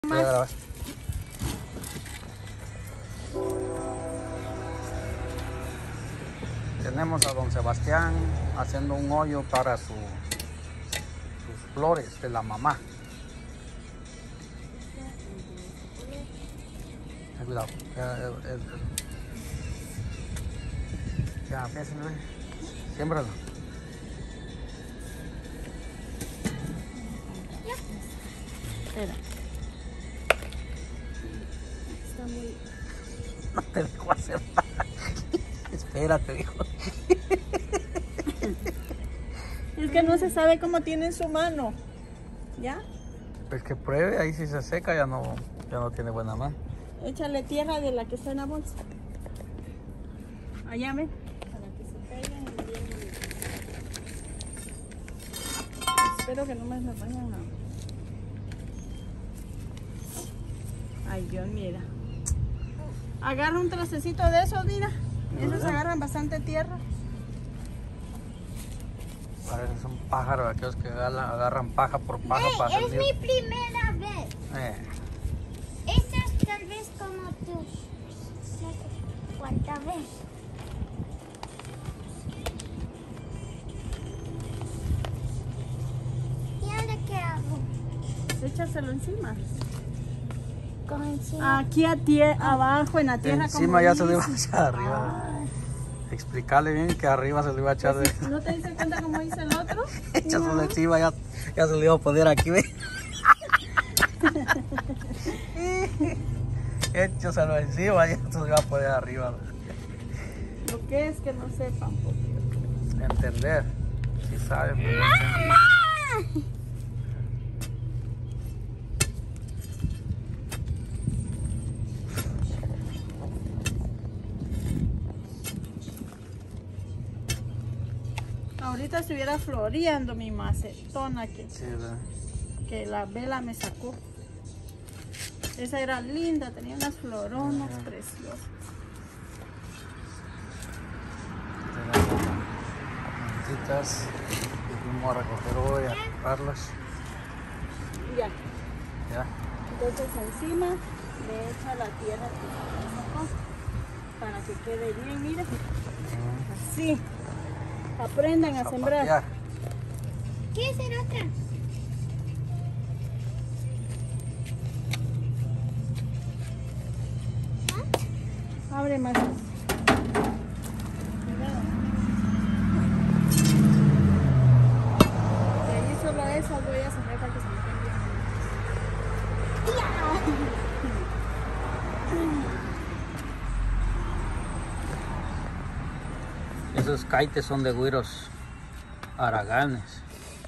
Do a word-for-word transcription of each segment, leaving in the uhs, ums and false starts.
Voy a grabar. Tenemos a don Sebastián haciendo un hoyo para su, sus flores de la mamá. Ten cuidado. Ya, el, el, el. Ya, piénsalo. Siémbralo. Espera. Está muy... No te dejo hacer nada. Espérate, hijo. Es que no se sabe cómo tiene en su mano. ¿Ya? Pues que pruebe, ahí si se seca ya no, ya no tiene buena mano. Échale tierra de la que está en la bolsa. Allá ven. Para que se peguen bien bonitos. Espero que no me las vayan a... Ay, Dios, mira. Agarra un trastecito de esos, mira. Esos agarran bastante tierra. Pareces un pájaro, aquellos que agarran, agarran paja por paja Hey, para es hacer mi primera vez. eh. Esta es tal vez como tu... no sé cuánta vez. ¿Y ahora qué hago? Échaselo encima. Con encima. Aquí a tie abajo en la tierra. Encima como ya se le dice. iba a echar arriba. Explicarle bien que arriba se le iba a echar de... ¿No te diste cuenta cómo dice el otro? Échaselo de encima, ya, ya se le iba a poner aquí, ¿ve? Échaselo encima, ya se le iba a poner arriba. Lo que es que no sepan. Porque... Entender, si saben. Pues, ¡Mamá! Ahorita estuviera floreando mi macetona que, sí, ¿verdad? que la vela me sacó. Esa era linda, tenía unas floronas Ajá. preciosas. Plantitas que fuimos a recoger hoy, a comprarlas. Ya. Ya. Entonces encima le echa la tierra que me sacó para que quede bien, mira. Así. Aprendan a sembrar. Zapatear. ¿Quieres hacer otra? Abre más. Y ahí solo esas voy a sembrar para que se me queden bien. Esos caites son de güiros haraganes.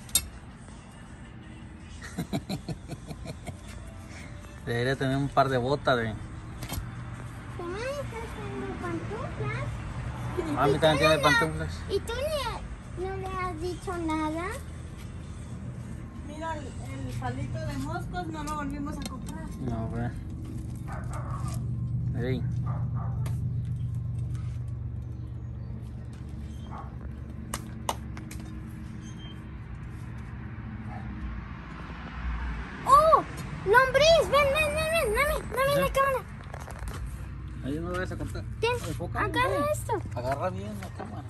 Debería tener un par de botas de... Mamá, ¿estás haciendo pantuflas? Mami también tiene pantuflas. ¿Y tú le- no le has dicho nada? Mira el, el palito de moscos, no lo volvimos a comprar. No, ve. Ey. ¡Oh! ¡Lombriz! ¡Ven, ven, ven, ven! ¡Mami, dame la cámara! Ahí no lo vas a contar. Ten, Enfócame, agarra ve. esto. Agarra bien la cámara.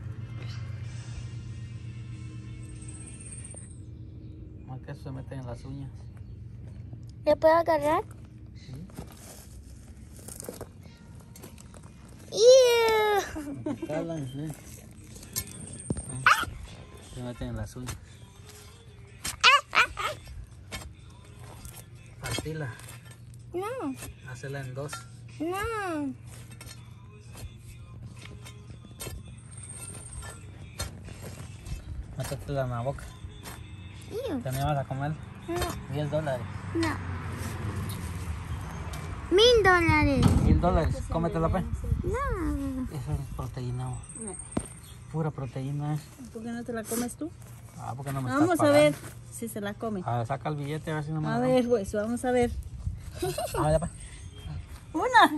No, que eso se mete en las uñas. ¿Le puedo agarrar? Sí. ¡Ew! Quitarlas, ¿sí? Se meten en las uñas. Partila. No, Hacela en dos. no. Métetela en la boca. Ew. ¿Te animas a comer? No, diez dólares. no. Mil dólares. mil dólares. Cómetela, pues. No. Eso es proteína. No. Pura proteína es. ¿Por qué no te la comes tú? Ah, porque no me Vamos estás a pagando. ver si se la come. A ver, saca el billete a ver si no me A lo ver, pues, vamos a ver. Ah, ya, pues. Una.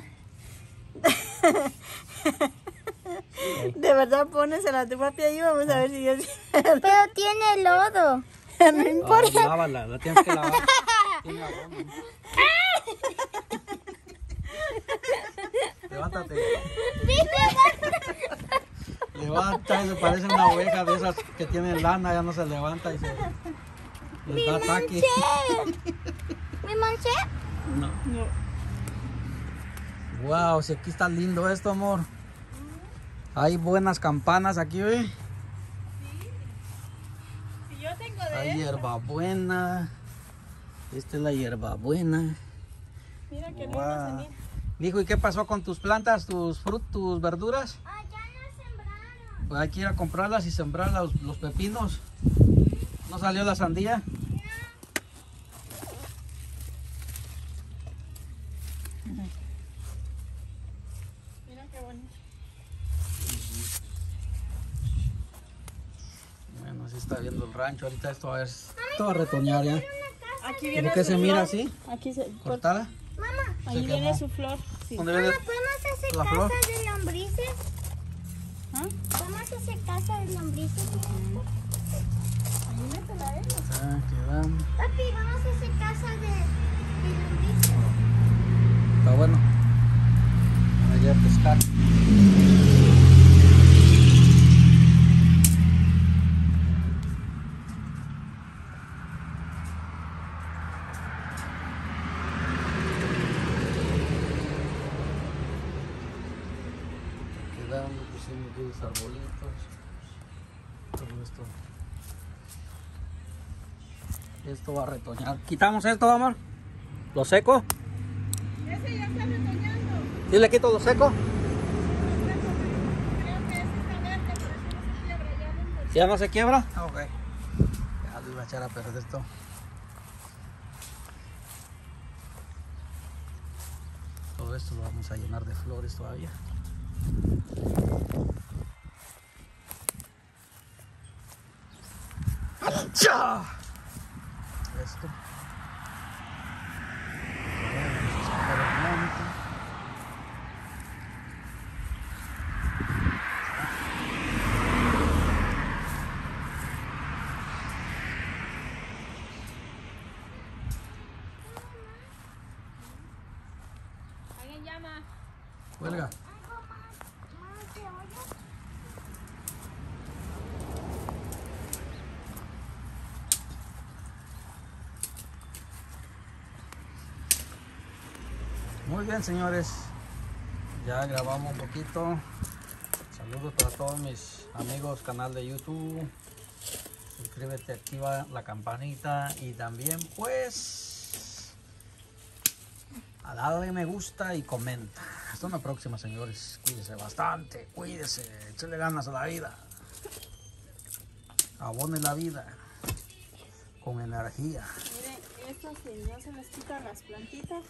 De verdad, pónesela a tu papi ahí, vamos a ver si es cierto. Pero tiene lodo. No importa. Ah, lávala, la tienes que lavar. tiene abono. Levántate. Levanta, se parece una oveja de esas que tienen lana, ya no se levanta y se les da ataque. ¿Me manché? No. No. Wow, si aquí está lindo esto, amor. Hay buenas campanas aquí, ¿ve? Si yo tengo de Hay esta. hierbabuena. Esta es la hierbabuena. Mira que Wow. hermosa, mira. Dijo, ¿y qué pasó con tus plantas, tus frutos, tus verduras? Ah, ya no sembraron. Pues hay que ir a comprarlas y sembrar los, los pepinos. ¿No salió la sandía? Mira qué bonito. Bueno, así está viendo el rancho. Ahorita esto va a, esto va a retoñar ya. Aquí viene ¿Por qué su se mira flor. así? Aquí se ¿Cortada? Mamá, Se Ahí quemó. viene su flor. Sí. ¿Dónde viene? mamá, ¿podemos hacer ¿La flor? casa de lombrices? ¿Ah? ¿Podemos hacer casa de lombrices? Ahí métela, ¿eh? Ah, quedando. Papi, vamos a hacer casa de, de lombrices. Está bueno. Allá a pescar. Quedando, pusimos aquí los arbolitos. Todo esto. Esto va a retoñar. ¿Quitamos esto, amor? ¿Lo seco? Ese ya está retoñando. ¿Sí le quito lo seco? Creo que ese está verde, por eso no se quiebra. Ya lo ¿Sí ya no se quiebra? Ok. Ya lo iba a echar a perder esto. Todo esto lo vamos a llenar de flores todavía. ¡Ya! Esto. Vamos a sacar el monte. ¿Alguien llama? Cuelga. ¿Algo más? ¿Más de olla? Muy bien, señores. Ya grabamos un poquito. Saludos para todos mis amigos, canal de YouTube. Suscríbete, activa la campanita y también pues a darle me gusta y comenta. Hasta una próxima, señores. Cuídense bastante, cuídense, échale ganas a la vida. Abone la vida con energía. Miren, estos si no se les quitan las plantitas.